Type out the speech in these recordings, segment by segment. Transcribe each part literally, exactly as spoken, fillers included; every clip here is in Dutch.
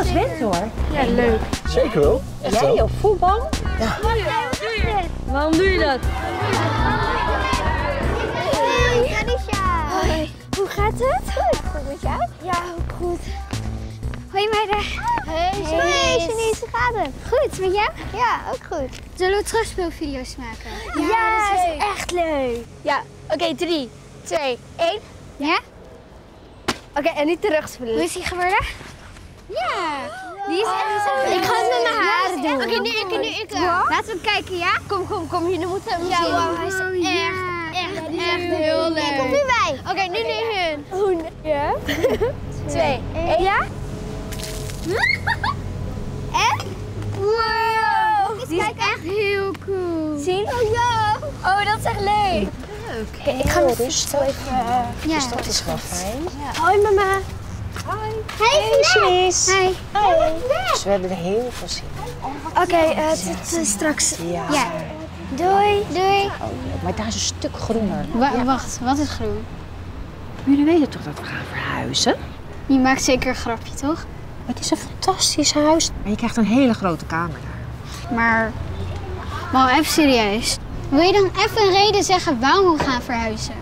alles wint hoor. Ja, leuk. Zeker wel. Echt Jij wel. op voetbal? Ja. Waarom doe je dat? Hey, Anisha. Hoi. Hoe gaat het? Goed. Goed met jou? Ja, ook goed. Hoi meiden. Hey, Hoi Janice, hoe gaat het? Goed, met jou? Ja, ook goed. Zullen we terugspeelvideo's maken? Ja, ja, dat is, dat is echt leuk. Ja, oké, okay, drie, twee, één. Ja? Oké, okay, en niet terugspelen. Hoe is die geworden? Ja, die is echt zo. Ik ga het met mijn haren doen. Oké, okay, nu ik, nu ik. Wow. Laten we kijken, ja? Kom, kom, kom, jullie moeten hem ja, zien. Wow, hij is echt, echt, echt, echt heel leuk. Nee, kom nu bij. Oké, okay, nu, nu hun. Hoe? Ja? Twee, één. Ja? En? Wow! Die is echt heel cool. Zien? Oh ja! Oh, dat is echt leuk. Leuk. Okay, ik ga mijn dus even. Ja, dus dat is wel fijn. Ja. Hoi mama. Hoi. Hey Janice. Hi. Hi. Dus we hebben er heel veel zin in. Oké, okay, uh, tot uh, straks. Ja. ja. Doei. Doei. Oh, maar daar is een stuk groener. Wa ja. Wacht, wat is groen? Jullie weten toch dat we gaan verhuizen? Je maakt zeker een grapje, toch? Het is een fantastisch huis. Maar je krijgt een hele grote kamer daar. Maar, maar even serieus. Wil je dan even een reden zeggen waarom we gaan verhuizen?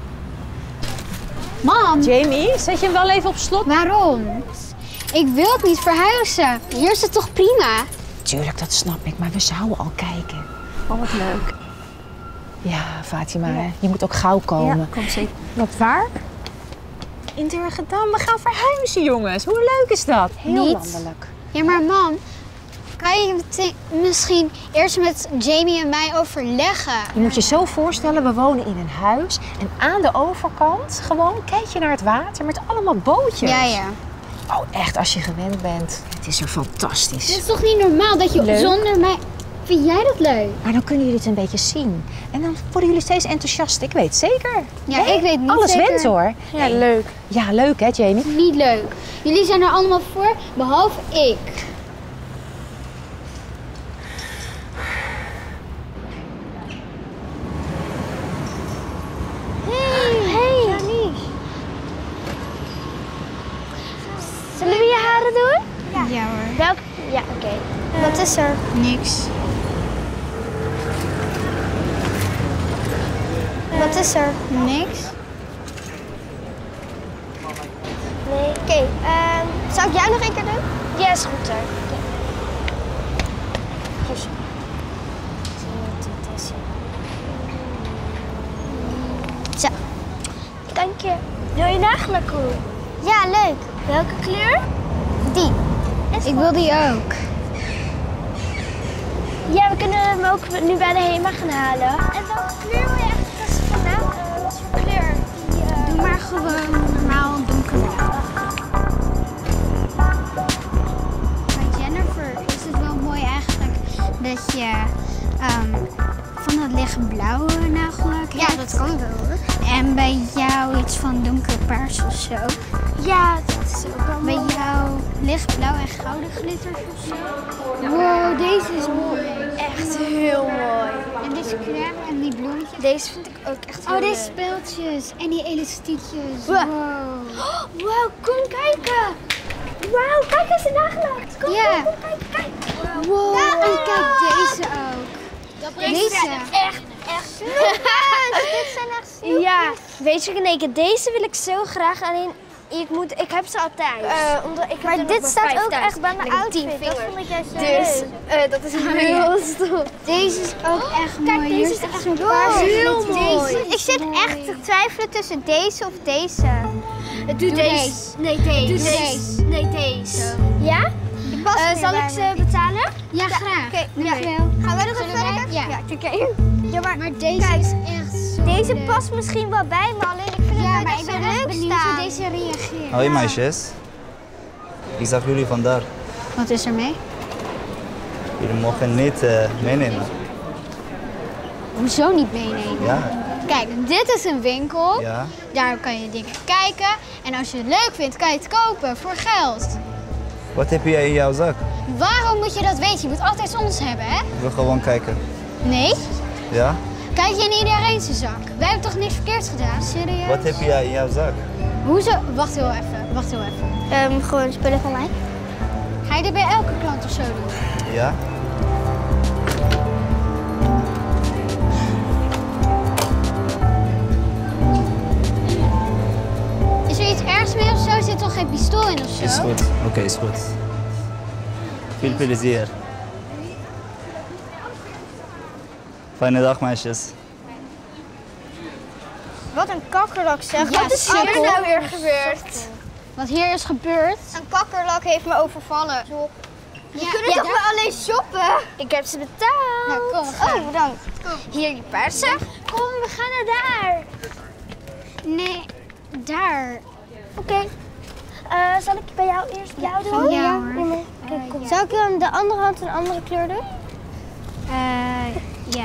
Mam! Jamie, zet je hem wel even op slot? Waarom? Ik wil het niet verhuizen. Hier is het toch prima? Tuurlijk, dat snap ik. Maar we zouden al kijken. Oh, wat leuk. Ja, Fatima, ja. Je moet ook gauw komen. Ja, kom zeker. Wat waar? In Durgedam, we gaan verhuizen, jongens. Hoe leuk is dat? Heel niet. landelijk. Ja, maar mam, kan je misschien eerst met Jamie en mij overleggen? Je moet je zo voorstellen, we wonen in een huis. En aan de overkant gewoon kijk je naar het water met allemaal bootjes. Ja, ja. Oh, echt, als je gewend bent. Het is er fantastisch. Het is toch niet normaal dat je leuk. Zonder mij... Vind jij dat leuk? Maar dan kunnen jullie het een beetje zien. En dan worden jullie steeds enthousiast. Ik weet zeker. Ja, nee? Ik weet niet Alles zeker. went hoor. Ja, leuk. Ja, leuk hè, Jamie? Niet leuk. Jullie zijn er allemaal voor, behalve ik. Hey, hey. Janice. Zullen we je haren doen? Ja, ja hoor. Welk? Ja, oké. Okay. Uh, Wat is er? Niks. Wat is er? Niks. Nee. Oké, okay, um, zou ik jou nog een keer doen? Ja, is goed hoor. Zo. Dank je. Wil je nagelakkoe? Ja, leuk. Welke kleur? Die. Ik wil die ook. Ja, we kunnen hem ook nu bij de HEMA gaan halen. En welke kleur wil je eigenlijk als vandaan? Uh, wat voor kleur? Die, uh... Doe maar gewoon normaal donkerblauw. Bij Jennifer is het wel mooi eigenlijk dat je um, van dat lichtblauwe nagellak hebt. Ja, dat kan wel hoor. En bij jou iets van donkerpaars of zo. Ja, dat is ook wel Bij mooi. jou lichtblauw en gouden glitters of zo. Wow, deze is mooi. Echt heel mooi. En deze crème en die bloemetjes. Deze vind ik ook echt heel Oh, deze leuk. speeltjes en die elastiekjes. Wow. Wow. Wow, kom kijken. Wauw, kijk eens de nagellakt. Kom, Ja. kom, kom, kijk, kijk. Wow. Ja. En kijk deze ook. Deze Deze. zijn echt, echt snoepjes. Dit zijn echt snoepjes. Ja, weet je, Reneke, deze wil ik zo graag. Alleen, ik, moet, ik heb ze altijd. Uh, omdat ik maar dit staat ook thuis. Echt bij mijn outfit. Dat vond ik juist zo Dus, uh, dat is heel stom. Deze is ook echt Kijk, mooi. deze Hier is zit echt zo'n wow, paarse heel glitter. mooi. Deze Ik is zit mooi. echt te twijfelen tussen deze of deze. Doe, Doe deze. deze. Nee, deze. Doe deze. Nee, deze. Ja? Uh, zal ik ze betalen? Ja, graag. Oké, ja. Dankjewel. Gaan wij nog Zullen even wij? verder? Ja. Ja, kijk. Ja, maar, Maar deze kijk, is echt zo deze leuk. past misschien wel bij me, alleen ik vind Ja, het maar nooit ik echt ben zo echt leuk benieuwd staan. hoe deze reageert. Hoi meisjes. Ik zag jullie vandaar. Wat is er mee? Jullie mogen niet uh, meenemen. Hoezo niet meenemen? Ja. Kijk, dit is een winkel. Ja. Daar kan je dingen kijken. En als je het leuk vindt, kan je het kopen voor geld. Wat heb je in jouw zak? Waarom moet je dat weten? Je moet altijd ons hebben, hè? Ik wil gewoon kijken. Nee? Ja? Kijk je in iedereen zijn zak? Wij hebben toch niks verkeerd gedaan? Serieus? Wat heb jij in jouw zak? Hoezo? Wacht heel even. Wacht heel even. Um, gewoon spullen van mij. je dit bij elke klant of zo doen? Ja. Is er iets ergs mee of zo? Er zit toch geen pistool in of zo? Is goed. Oké, okay, is goed. Veel plezier. Fijne dag, meisjes. Wat een kakkerlak zeg. Ja, Wat is hier sukkel. nou weer gebeurd? Wat hier is gebeurd? Een kakkerlak heeft me overvallen. We Ja, kunnen ja, toch daar- maar alleen shoppen? Ik heb ze betaald. Nou, kom, we gaan. Oh, bedankt. Hier die persen. Kom, we gaan naar daar. Nee, daar. Oké. Okay. Uh, zal ik bij jou eerst jou doen? Ja, hoor. Kom maar. Kijk, kom. Zal ik hem de andere hand een andere kleur doen? Uh, ja.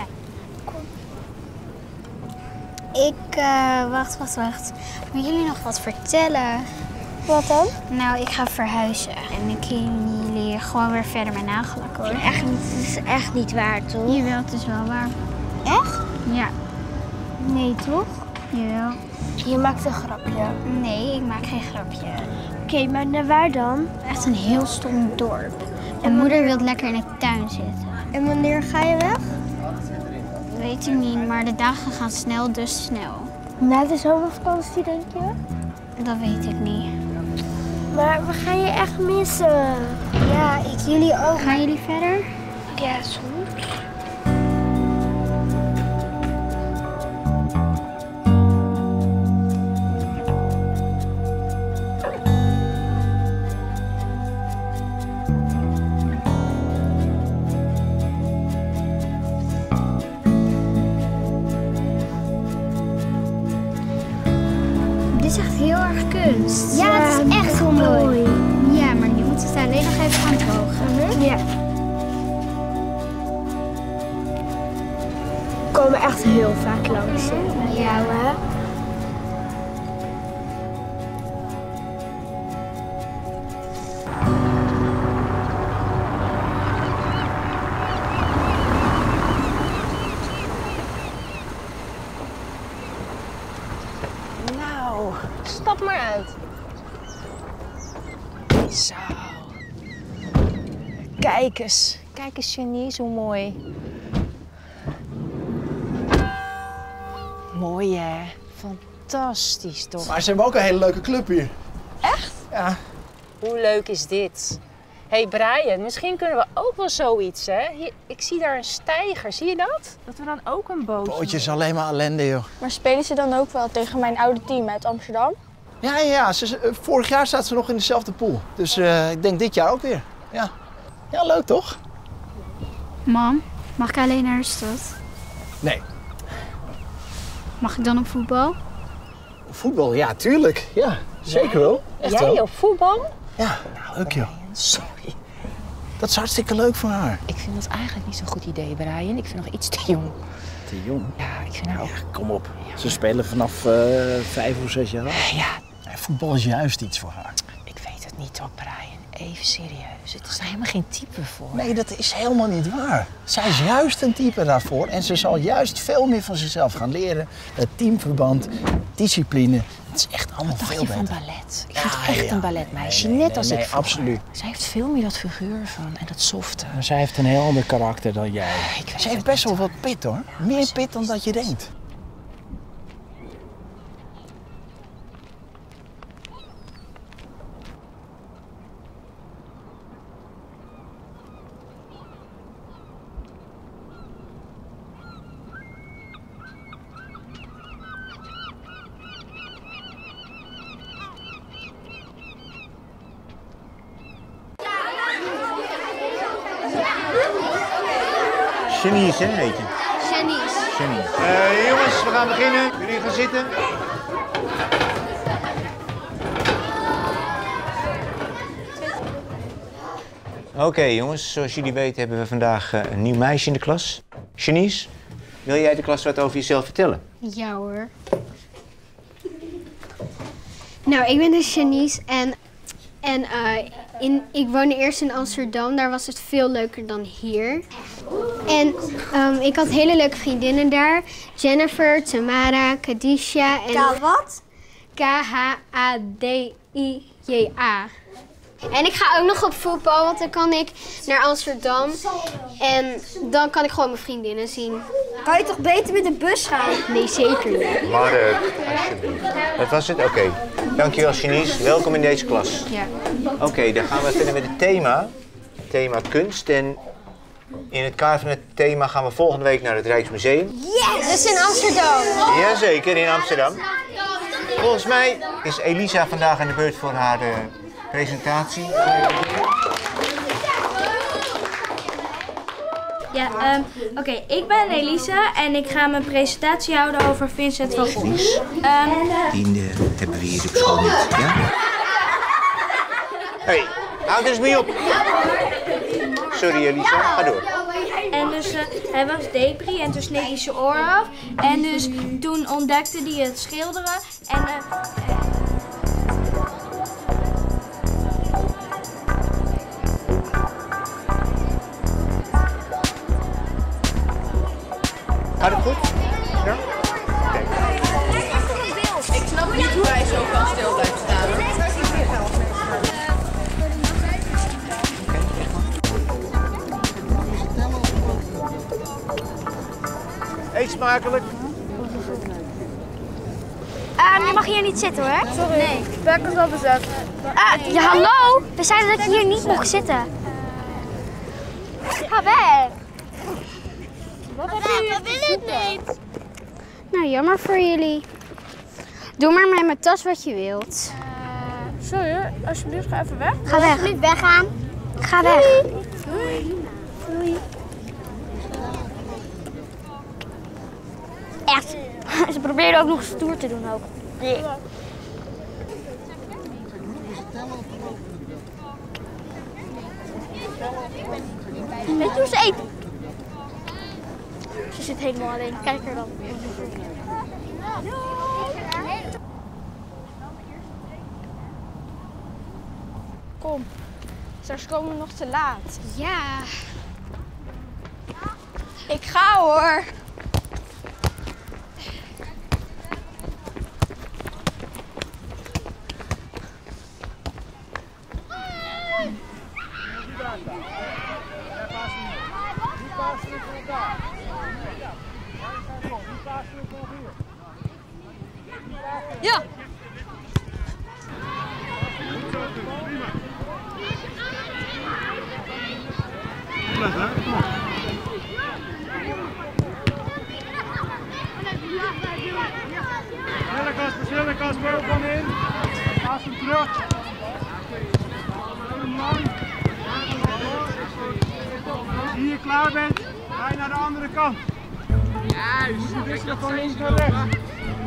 Ik, uh, wacht, wacht, wacht. Wil jullie nog wat vertellen? Wat dan? Nou, ik ga verhuizen en ik kan jullie gewoon weer verder mijn nagellakken hoor. Echt niet, het is echt niet waar, toch? Jawel, het is wel waar. Echt? Ja. Nee, toch? Jawel. Je maakt een grapje. Nee, ik maak geen grapje. Oké, okay, maar naar waar dan? Echt een heel stom dorp. Mijn moeder wil lekker in de tuin zitten. En wanneer ga je weg? Weet ik niet, maar de dagen gaan snel, dus snel. Na de zomervakantie, denk je? Dat weet ik niet. Maar we gaan je echt missen. Ja, ik jullie ook. Gaan jullie verder? Ja, is goed. Dit is echt heel erg kunst. Ja, het is echt mooi. Ja, maar nu moeten we het alleen nog even gaan drogen. Ja. We komen echt heel vaak langs. Hè? Ja, hè? Nou, stap maar uit. Zo. Kijk eens. Kijk eens, Janice, hoe mooi. Mooi, hè? Fantastisch, toch? Maar ze hebben ook een hele leuke club hier. Echt? Ja. Hoe leuk is dit? Hé, hey Brian, misschien kunnen we ook wel zoiets, hè? Hier, ik zie daar een steiger, zie je dat? Dat we dan ook een bootje... Bootje is alleen maar ellende, joh. Maar spelen ze dan ook wel tegen mijn oude team uit Amsterdam? Ja, ja, ze, uh, vorig jaar staat ze nog in dezelfde pool. Dus uh, ik denk dit jaar ook weer. Ja. Ja, leuk toch? Mam, mag ik alleen naar de stad? Nee. Mag ik dan op voetbal? Voetbal, ja, tuurlijk. Ja, zeker wel. Echt Jij wel. op voetbal? Ja, leuk joh. Sorry. Dat is hartstikke leuk voor haar. Ik vind dat eigenlijk niet zo'n goed idee, Brian. Ik vind nog iets te jong. Te jong. Ja, ik vind haar ook... Ja, kom op. Ze spelen vanaf uh, vijf of zes jaar oud. Ja, Nee, voetbal is juist iets voor haar. ik weet het niet hoor, Brian. Even serieus. Het is er helemaal geen type voor. Nee, dat is helemaal niet waar. Zij is juist een type daarvoor en ze zal juist veel meer van zichzelf gaan leren. Het teamverband, discipline, het is echt allemaal Wat dacht veel je van beter. ballet? Ik Ja, vind het echt ja. een balletmeisje, Nee, nee, net als nee, ik nee, vroeger. absoluut. Zij heeft veel meer dat figuur van en dat softe. Maar zij heeft een heel ander karakter dan jij. Ik weet Ze heeft het best wel niet, wat pit hoor. Meer pit dan dat je denkt. Janice, hè, heet je? Janice. Janice. Uh, jongens, we gaan beginnen. Jullie gaan zitten. Oké, okay, jongens. Zoals jullie weten hebben we vandaag uh, een nieuw meisje in de klas. Janice, wil jij de klas wat over jezelf vertellen? Ja hoor. Nou, ik ben dus Janice en, en uh, in, ik woonde eerst in Amsterdam. Daar was het veel leuker dan hier. En um, ik had hele leuke vriendinnen daar. Jennifer, Tamara, Kadisha en... Ka wat? K H A D I J A. En ik ga ook nog op voetbal, want dan kan ik naar Amsterdam. En dan kan ik gewoon mijn vriendinnen zien. Kan je toch beter met de bus gaan? Nee, zeker niet. Mark, alsjeblieft. Dat was het? Oké. Okay. Dankjewel, Janice. Welkom in deze klas. Ja. Oké, okay, dan gaan we verder met het thema. Thema kunst. En in het kader van het thema gaan we volgende week naar het Rijksmuseum. Yes! Dat is in Amsterdam. Jazeker, in Amsterdam. Volgens mij is Elisa vandaag aan de beurt voor haar uh, presentatie. Ja, um, oké, okay, ik ben Elisa en ik ga mijn presentatie houden over Vincent van Gogh. Um, Die uh, hebben we hier op school niet, ja? Hé, hey, houd eens mee op. Sorry Elisa, ga door. En dus uh, hij was depri en toen sneed hij zijn oor af. En dus toen ontdekte hij het schilderen en... Uh, Gaat het goed? Ja? Kijk. Ik snap niet hoe hij zo kan stil blijven staan. Eet smakelijk. Uh, je mag hier niet zitten hoor. Sorry, nee. De plek is wel bezet. Ah, ja, hallo? We zeiden dat je hier niet mocht zitten. Ga weg. Wat heb je We willen het niet. Nou, jammer voor jullie. Doe maar met mijn tas wat je wilt. Uh, sorry, alsjeblieft, ga even weg. Ga weg. Alsjeblieft weggaan. Ga weg. Doei. Doei. Echt. Ze probeerden ook nog stoer te doen ook. Nee. Weet je hoe ze eet? Ze zit helemaal alleen. Kijk er dan. Kom, straks komen we nog te laat. Ja. Ik ga hoor. Ja! Snelle Kasper, snelle Kasper, op en in. Paas hem terug. Als je hier klaar bent, ga je naar de andere kant. Juist, je wisselen van links naar rechts.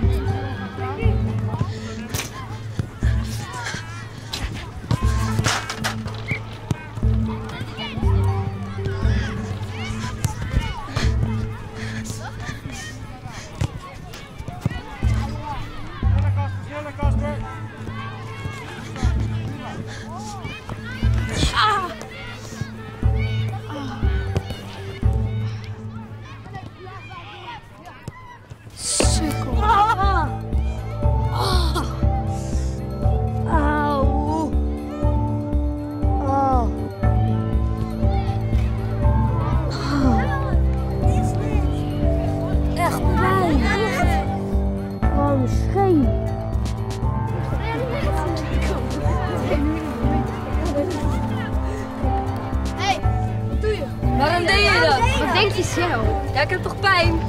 Waarom deed je dat? Wat denk je zelf? Ja, ik heb toch pijn?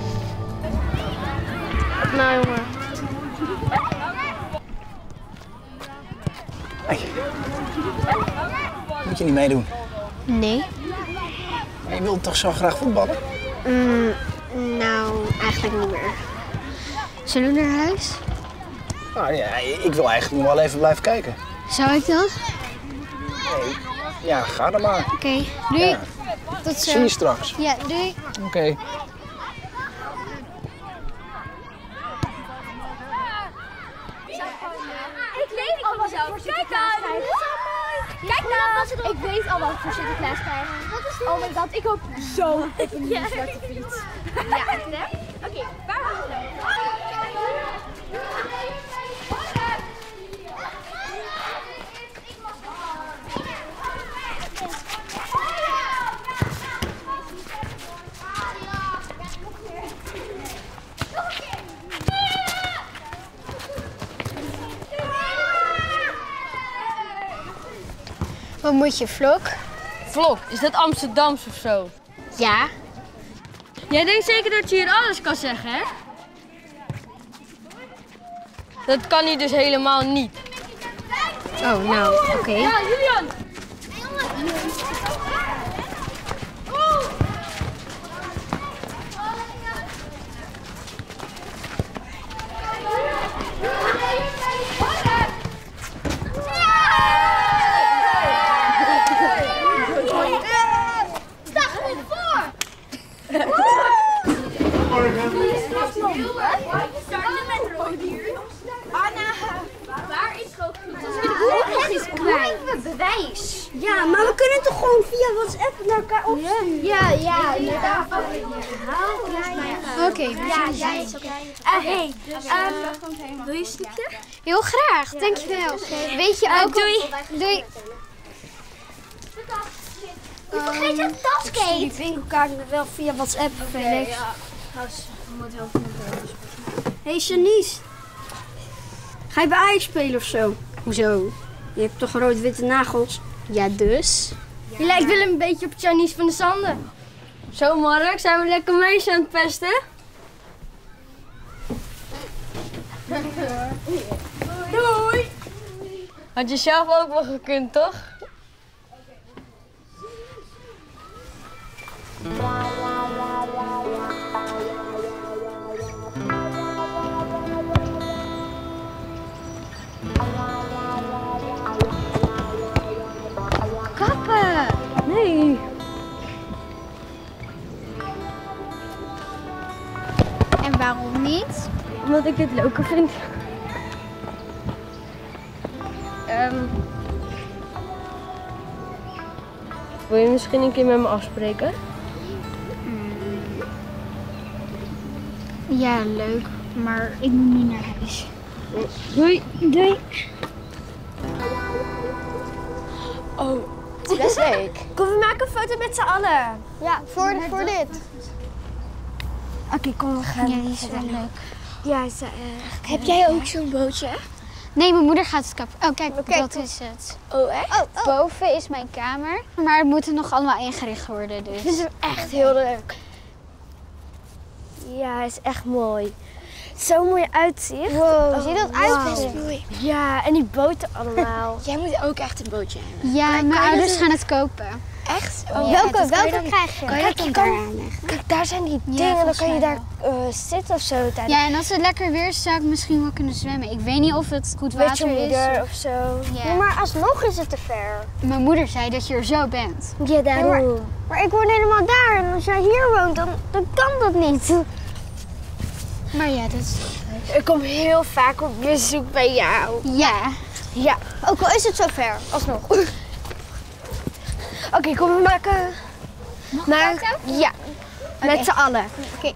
Nou jongen. Hey. Moet je niet meedoen? Nee. Maar je wilt toch zo graag voetballen? Mm, nou, eigenlijk niet meer. Zullen we naar huis? Nou ja, ik wil eigenlijk nog wel even blijven kijken. Zou ik dan? Nee. Ja, ga dan maar. Oké, okay, doei. Ja. Tot zo. Zie je straks. Ja, doei. Oké. Okay. Ik weet al wat voor Sinterklaas krijgen. Kijk nou, ik weet al wat voor Sinterklaas krijgen. Oh my god, ik hoop zo op een nieuwe zwarte fiets. Ja, echt hè? Oké, waar was het dan? Wat moet je, Vlok? Vlok, is dat Amsterdams of zo? Ja. Jij denkt zeker dat je hier alles kan zeggen, hè? Dat kan hij dus helemaal niet. Oh, nou, oké. Okay. Ja, Julian! Sta gewoon voor! Anna, waar is het bewijs? Ja, maar we kunnen toch gewoon via WhatsApp naar elkaar opsturen? Ja, ja, inderdaad. Oké, we zijn jij is oké. Hé, wil je een stukje? heel graag, dankjewel. Weet je ook... Doei. Doei. Je vergeet je tas, Kate. Die winkelkaart wel via WhatsApp, Felix. Hé, hey, Janice. Ga je bij Ajax spelen of zo? Hoezo? Je hebt toch rood-witte nagels? Ja, dus? Je lijkt wel een beetje op Janice van der Sanden. Zo, Mark, zijn we lekker meisje aan het pesten? Doei! Had je zelf ook wel gekund, toch? Kappen! Nee. En waarom niet? Omdat ik dit leuker vind. Um, wil je misschien een keer met me afspreken? Ja, leuk. Maar ik moet nu naar huis. Doei. Doei. Oh, het is best leuk. Kom, we maken een foto met z'n allen. Ja, voor, voor dit. Oké, okay, kom, we gaan. Ja, die is wel leuk. Ja, is, uh, Heb jij ook zo'n bootje? Nee, mijn moeder gaat het kappen. Oh, kijk, Okay, dat kom. is het. Oh, echt? Oh, oh. Boven is mijn kamer, maar het moet er nog allemaal ingericht worden, dus. Ik vind hem echt heel leuk. Ja, hij is echt mooi. Zo'n mooi uitzicht. Wow, zie je dat Wauw. uitzicht? Ja, en die boten allemaal. Jij moet ook echt een bootje hebben. Ja, kan mijn je ouders dat- gaan het kopen. Echt? Oh, welke dat kan je welke dan- krijg je? Kan je Kijk, dat je dan kan, daar aanleggen? kijk, daar zijn die Ja, dingen. Dan volgens kan je mij daar uh, zitten of zo tijdens. Ja, en als het lekker weer is, zou ik misschien wel kunnen zwemmen. Ik weet niet of het goed Met je water is. moeder of zo. Ja. Ja, maar alsnog is het te ver. Mijn moeder zei dat je er zo bent. Ja, daarom. maar- maar, maar ik woon helemaal daar. En als jij hier woont, dan, dan kan dat niet. Maar ja, dat is... Ik kom heel vaak op bezoek bij jou. Ja. Ja, ook al is het zo ver. Alsnog. Oké, okay, kom, we maken... Maar, ja, met z'n allen. Oké.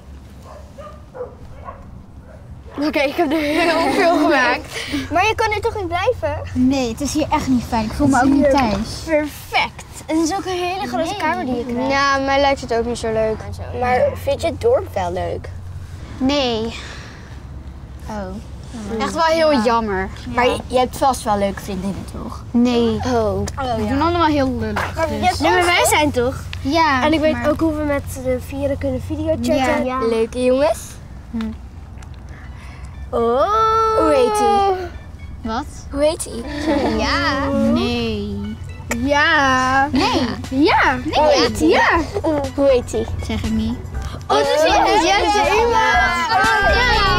Oké, okay, ik heb er heel veel gemaakt. Maar je kan er toch niet blijven? Nee, het is hier echt niet fijn. Ik voel me ook niet thuis. Perfect. Het is ook een hele grote Nee. kamer die je krijgt. Ja, mij lijkt het ook niet zo leuk. Maar vind je het dorp wel leuk? Nee. Oh. Echt wel heel jammer. Maar je, je hebt vast wel leuke vriendinnen, toch? Nee. Oh. We doen allemaal heel lullig. Dus. Nee, maar wij zijn toch? Ja. En ik weet maar- ook hoe we met de vieren kunnen videochatten. Ja. Ja. Leuke jongens. Oh. Hoe heet hij? Wat? Hoe heet hij? Ja. Nee. Ja. Nee. Ja. Nee. Hoe heet hij? Ja. Hoe heet hij? Zeg ik niet. Oh, dat is Jesse. Ja.